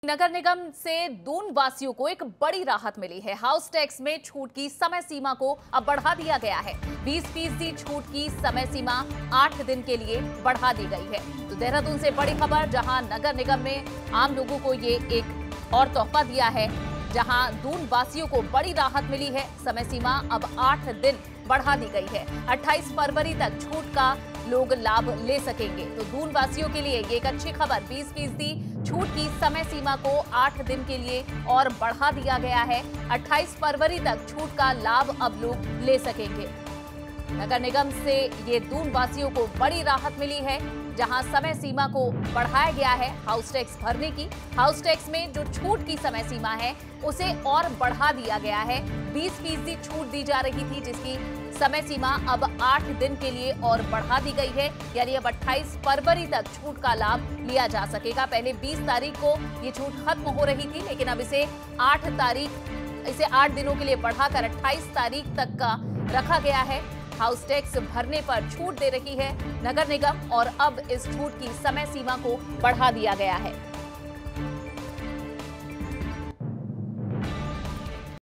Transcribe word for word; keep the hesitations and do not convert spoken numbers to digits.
नगर निगम से दून वासियों को एक बड़ी राहत मिली है। हाउस टैक्स में छूट की समय सीमा को अब बढ़ा दिया गया है। बीस फीसदी छूट की समय सीमा आठ दिन के लिए बढ़ा दी गई है। तो देहरादून से बड़ी खबर, जहां नगर निगम ने आम लोगों को ये एक और तोहफा दिया है, जहां दून वासियों को बड़ी राहत मिली है। समय सीमा अब आठ दिन बढ़ा दी गई है। अट्ठाईस फरवरी तक छूट का लोग लाभ ले सकेंगे। तो दून वासियों के लिए ये एक अच्छी खबर। बीस फीसदी छूट की समय सीमा को आठ दिन के लिए और बढ़ा दिया गया है। अट्ठाईस फरवरी तक छूट का लाभ अब लोग ले सकेंगे। नगर निगम से ये दून वासियों को बड़ी राहत मिली है, जहां समय सीमा को बढ़ाया गया है हाउस टैक्स भरने की। हाउस टैक्स में जो छूट की समय सीमा है उसे और बढ़ा दिया गया है। बीस फीसदी छूट दी जा रही थी, जिसकी समय सीमा अब आठ दिन के लिए और बढ़ा दी गई है। यानी अब अट्ठाईस फरवरी तक छूट का लाभ लिया जा सकेगा। पहले बीस तारीख को ये छूट खत्म हो रही थी, लेकिन अब इसे आठ तारीख इसे आठ दिनों के लिए बढ़ाकर अट्ठाईस तारीख तक का रखा गया है। हाउस टैक्स भरने पर छूट दे रही है नगर निगम, और अब इस छूट की समय सीमा को बढ़ा दिया गया है।